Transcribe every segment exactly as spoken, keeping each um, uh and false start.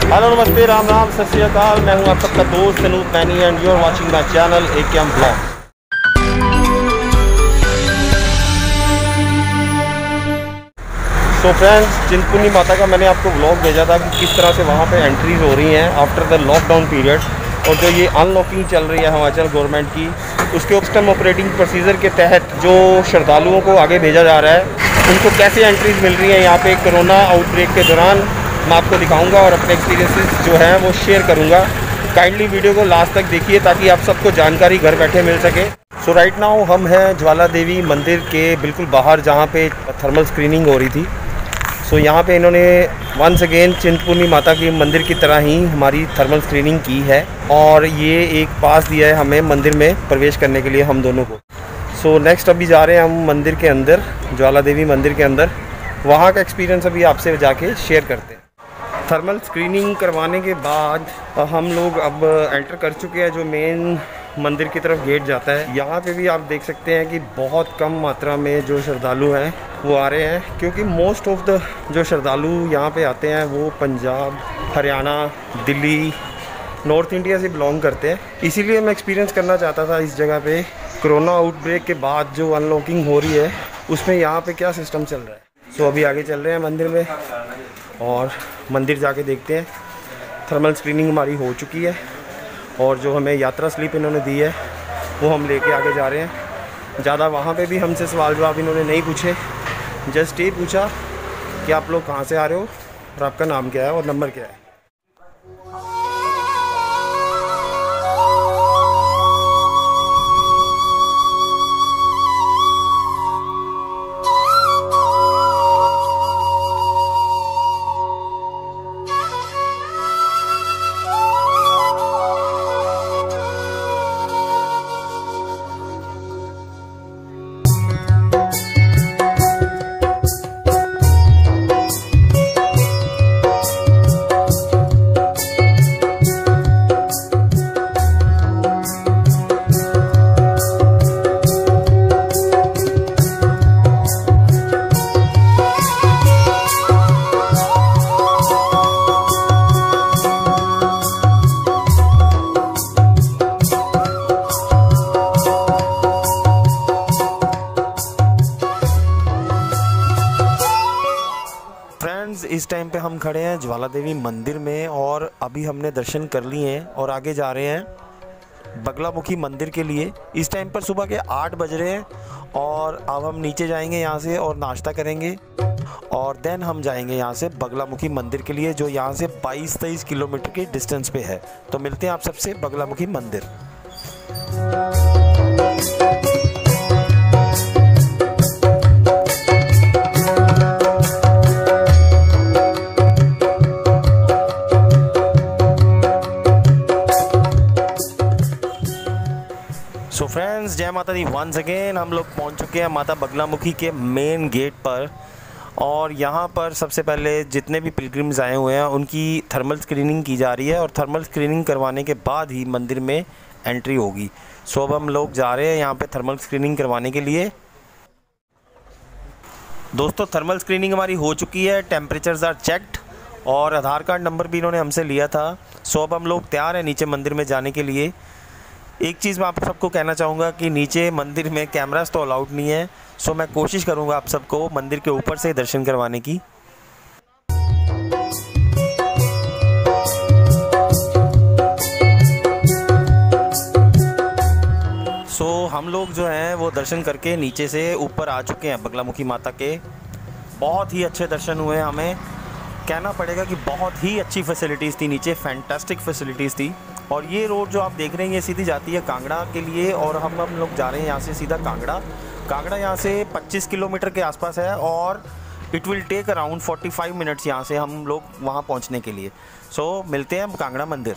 Hello नमस्ते राम राम सत श्री अकाल। मैं हूं आप सबका दोस्त Anoop Maini and you are watching my channel A K M blog. So friends, Chintpurni Mata का मैंने आपको व्लॉग भेजा था कि किस तरह से वहाँ पे एंट्रीज हो रही हैं आफ्टर द लॉकडाउन पीरियड, और जो ये अनलॉकिंग चल रही है हिमाचल गवर्नमेंट की, उसके कस्टम ऑपरेटिंग प्रोसीजर के तहत जो श्रद्धालुओं को आगे भेजा जा रहा है, उनको कैसे एंट्रीज मिल रही हैं यहाँ पे कोरोना आउटब्रेक के दौरान, मैं आपको दिखाऊंगा और अपने एक्सपीरियंसेस जो हैं वो शेयर करूंगा। काइंडली वीडियो को लास्ट तक देखिए ताकि आप सबको जानकारी घर बैठे मिल सके। सो राइट नाउ हम हैं ज्वाला देवी मंदिर के बिल्कुल बाहर, जहाँ पे थर्मल स्क्रीनिंग हो रही थी। सो so, यहाँ पे इन्होंने वंस अगेन चिंतपूर्णी माता की मंदिर की तरह ही हमारी थर्मल स्क्रीनिंग की है, और ये एक पास दिया है हमें मंदिर में प्रवेश करने के लिए हम दोनों को। सो so, नेक्स्ट अभी जा रहे हैं हम मंदिर के अंदर, ज्वाला देवी मंदिर के अंदर। वहाँ का एक्सपीरियंस अभी आपसे जाके शेयर करते हैं। थर्मल स्क्रीनिंग करवाने के बाद हम लोग अब एंटर कर चुके हैं जो मेन मंदिर की तरफ गेट जाता है। यहाँ पे भी आप देख सकते हैं कि बहुत कम मात्रा में जो श्रद्धालु हैं वो आ रहे हैं, क्योंकि मोस्ट ऑफ द जो श्रद्धालु यहाँ पे आते हैं वो पंजाब, हरियाणा, दिल्ली, नॉर्थ इंडिया से बिलोंग करते हैं। इसीलिए मैं एक्सपीरियंस करना चाहता था इस जगह पे कोरोना आउटब्रेक के बाद जो अनलॉकिंग हो रही है उसमें यहाँ पे क्या सिस्टम चल रहा है। सो so, अभी आगे चल रहे हैं मंदिर में और मंदिर जाके देखते हैं। थर्मल स्क्रीनिंग हमारी हो चुकी है और जो हमें यात्रा स्लिप इन्होंने दी है वो हम लेके आगे जा रहे हैं। ज़्यादा वहाँ पे भी हमसे सवाल जवाब इन्होंने नहीं पूछे, जस्ट ये पूछा कि आप लोग कहाँ से आ रहे हो और आपका नाम क्या है और नंबर क्या है। इस टाइम पे हम खड़े हैं ज्वाला देवी मंदिर में और अभी हमने दर्शन कर लिए हैं और आगे जा रहे हैं बगलामुखी मंदिर के लिए। इस टाइम पर सुबह के आठ बज रहे हैं और अब हम नीचे जाएंगे यहाँ से और नाश्ता करेंगे और देन हम जाएंगे यहाँ से बगलामुखी मंदिर के लिए, जो यहाँ से बाईस तेईस किलोमीटर के डिस्टेंस पे है। तो मिलते हैं आप सबसे बगलामुखी मंदिर। सो फ्रेंड्स, जय माता दी वंस अगेन। हम लोग पहुंच चुके हैं माता बगलामुखी के मेन गेट पर, और यहाँ पर सबसे पहले जितने भी पिलग्रिम्स आए हुए हैं उनकी थर्मल स्क्रीनिंग की जा रही है और थर्मल स्क्रीनिंग करवाने के बाद ही मंदिर में एंट्री होगी। सो अब हम लोग जा रहे हैं यहाँ पे थर्मल स्क्रीनिंग करवाने के लिए। दोस्तों, थर्मल स्क्रीनिंग हमारी हो चुकी है, टेम्परेचर्स आर चेक्ड और आधार कार्ड नंबर भी इन्होंने हमसे लिया था। सो अब हम लोग तैयार हैं नीचे मंदिर में जाने के लिए। एक चीज़ मैं आप सबको कहना चाहूँगा कि नीचे मंदिर में कैमरास तो अलाउड नहीं है, सो मैं कोशिश करूँगा आप सबको मंदिर के ऊपर से दर्शन करवाने की। सो हम लोग जो हैं वो दर्शन करके नीचे से ऊपर आ चुके हैं बगलामुखी माता के। बहुत ही अच्छे दर्शन हुए हमें, कहना पड़ेगा कि बहुत ही अच्छी फैसिलिटीज़ थी नीचे, फैंटास्टिक फैसिलिटीज़ थी। और ये रोड जो आप देख रहे हैं ये सीधी जाती है कांगड़ा के लिए, और हम हम लोग जा रहे हैं यहाँ से सीधा कांगड़ा। कांगड़ा यहाँ से पच्चीस किलोमीटर के आसपास है और इट विल टेक अराउंड पैंतालीस मिनट्स यहाँ से हम लोग वहाँ पहुँचने के लिए। सो so, मिलते हैं कांगड़ा मंदिर।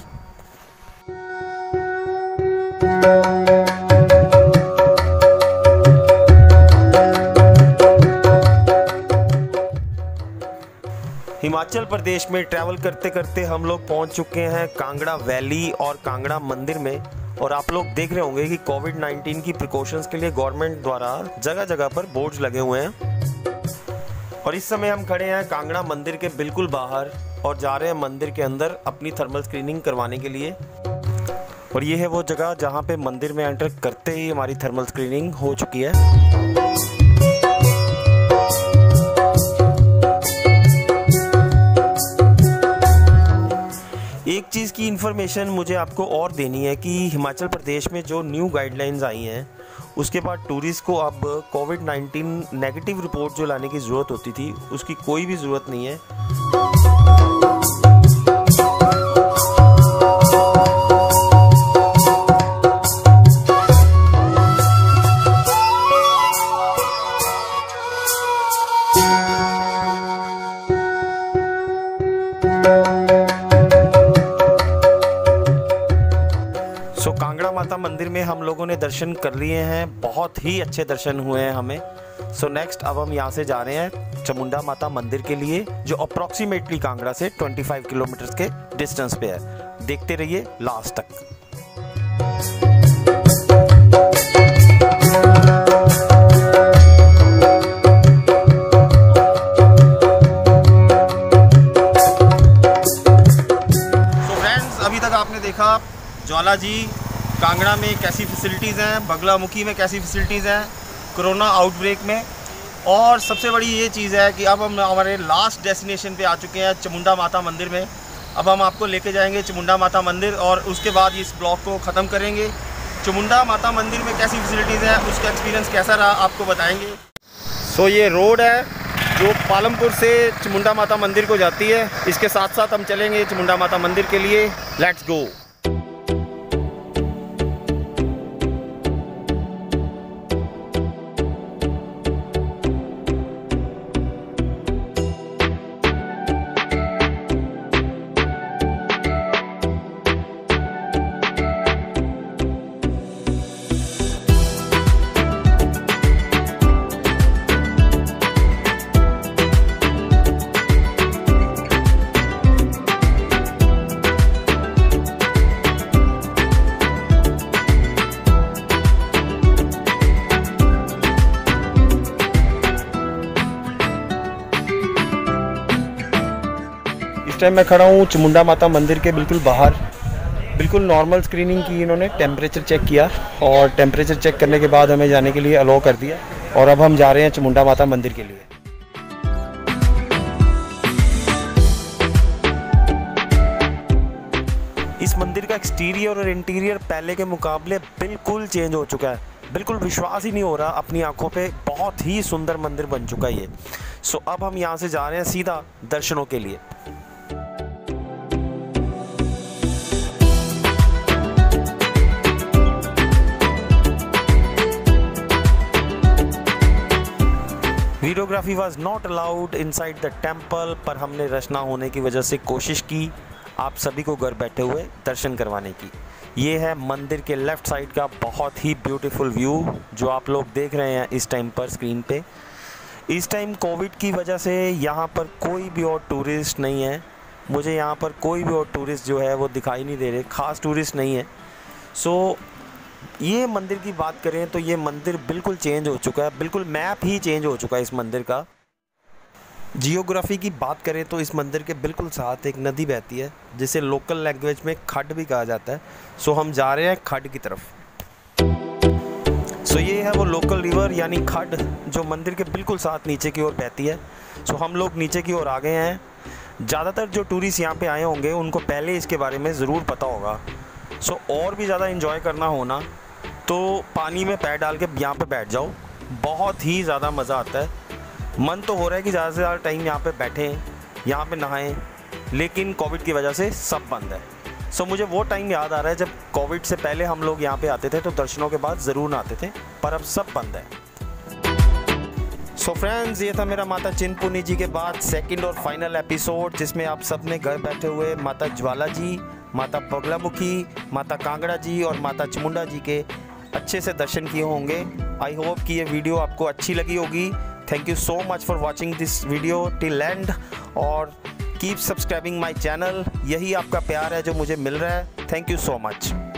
हिमाचल प्रदेश में ट्रैवल करते करते हम लोग पहुंच चुके हैं कांगड़ा वैली और कांगड़ा मंदिर में। और आप लोग देख रहे होंगे कि कोविड नाइन्टीन की प्रिकॉशंस के लिए गवर्नमेंट द्वारा जगह जगह पर बोर्ड्स लगे हुए हैं। और इस समय हम खड़े हैं कांगड़ा मंदिर के बिल्कुल बाहर और जा रहे हैं मंदिर के अंदर अपनी थर्मल स्क्रीनिंग करवाने के लिए। और ये है वो जगह जहाँ पे मंदिर में एंटर करते ही हमारी थर्मल स्क्रीनिंग हो चुकी है। एक चीज़ की इन्फॉर्मेशन मुझे आपको और देनी है कि हिमाचल प्रदेश में जो न्यू गाइडलाइंस आई हैं उसके बाद टूरिस्ट को अब कोविड नाइन्टीन नेगेटिव रिपोर्ट जो लाने की ज़रूरत होती थी उसकी कोई भी ज़रूरत नहीं है। सो so, कांगड़ा माता मंदिर में हम लोगों ने दर्शन कर लिए हैं, बहुत ही अच्छे दर्शन हुए हैं हमें। सो so, नेक्स्ट अब हम यहाँ से जा रहे हैं चामुंडा माता मंदिर के लिए, जो अप्रॉक्सीमेटली कांगड़ा से पच्चीस किलोमीटर के डिस्टेंस पे है। देखते रहिए लास्ट तक। सो फ्रेंड्स, अभी तक आपने देखा ज्वाला जी कांगड़ा में कैसी फैसिलिटीज़ हैं, बगलामुखी में कैसी फैसिलिटीज़ हैं कोरोना आउटब्रेक में। और सबसे बड़ी ये चीज़ है कि अब हम हमारे लास्ट डेस्टिनेशन पे आ चुके हैं चामुंडा माता मंदिर में। अब हम आपको लेके जाएंगे चामुंडा माता मंदिर और उसके बाद इस ब्लॉग को ख़त्म करेंगे। चामुंडा माता मंदिर में कैसी फैसिलिटीज़ हैं, उसका एक्सपीरियंस कैसा रहा, आपको बताएँगे। सो ये रोड है जो पालमपुर से चामुंडा माता मंदिर को जाती है, इसके साथ साथ हम चलेंगे चामुंडा माता मंदिर के लिए। Let's go. इस टाइम मैं खड़ा हूँ चामुंडा माता मंदिर के बिल्कुल बाहर। बिल्कुल नॉर्मल स्क्रीनिंग की इन्होंने, टेम्परेचर चेक किया और टेम्परेचर चेक करने के बाद हमें जाने के लिए अलाउ कर दिया। और अब हम जा रहे हैं चामुंडा माता मंदिर के लिए। इस मंदिर का एक्सटीरियर और इंटीरियर पहले के मुकाबले बिल्कुल चेंज हो चुका है। बिल्कुल विश्वास ही नहीं हो रहा अपनी आंखों पे, बहुत ही सुंदर मंदिर बन चुका है ये। सो अब हम यहाँ से जा रहे हैं सीधा दर्शनों के लिए। Videography was not allowed inside the temple, पर हमने रश ना होने की वजह से कोशिश की आप सभी को घर बैठे हुए दर्शन करवाने की। ये है मंदिर के लेफ़्ट साइड का बहुत ही ब्यूटीफुल व्यू जो आप लोग देख रहे हैं इस टाइम पर स्क्रीन पे। इस टाइम कोविड की वजह से यहाँ पर कोई भी और टूरिस्ट नहीं है। मुझे यहाँ पर कोई भी और टूरिस्ट जो है वो दिखाई नहीं दे रहे, ख़ास टूरिस्ट नहीं है। सो ये मंदिर की बात करें तो ये मंदिर बिल्कुल चेंज हो चुका है, बिल्कुल मैप ही चेंज हो चुका है इस मंदिर का। जियोग्राफी की बात करें तो इस मंदिर के बिल्कुल साथ एक नदी बहती है जिसे लोकल लैंग्वेज में खड्ड भी कहा जाता है। सो हम जा रहे हैं खड्ड की तरफ। सो ये है वो लोकल रिवर यानी खड्ड जो मंदिर के बिल्कुल साथ नीचे की ओर बहती है। सो हम लोग नीचे की ओर आ गए हैं। ज़्यादातर जो टूरिस्ट यहाँ पे आए होंगे उनको पहले इसके बारे में ज़रूर पता होगा। सो और भी ज़्यादा इन्जॉय करना हो ना तो पानी में पैर डाल के यहाँ पे बैठ जाओ, बहुत ही ज़्यादा मज़ा आता है। मन तो हो रहा है कि ज़्यादा से ज़्यादा टाइम यहाँ पे बैठें, यहाँ पे नहाएं, लेकिन कोविड की वजह से सब बंद है। सो मुझे वो टाइम याद आ रहा है जब कोविड से पहले हम लोग यहाँ पे आते थे तो दर्शनों के बाद ज़रूर नहाते थे, पर अब सब बंद है। सो फ्रेंड्स, ये था मेरा माता चिंतपूर्णी जी के बाद सेकंड और फाइनल एपिसोड, जिसमें आप सब ने घर बैठे हुए माता ज्वाला जी, माता बगलामुखी, माता कांगड़ा जी और माता चामुंडा जी के अच्छे से दर्शन किए होंगे। आई होप कि ये वीडियो आपको अच्छी लगी होगी। Thank you so much for watching this video till end और कीप सब्सक्राइबिंग माई चैनल। यही आपका प्यार है जो मुझे मिल रहा है। Thank you so much.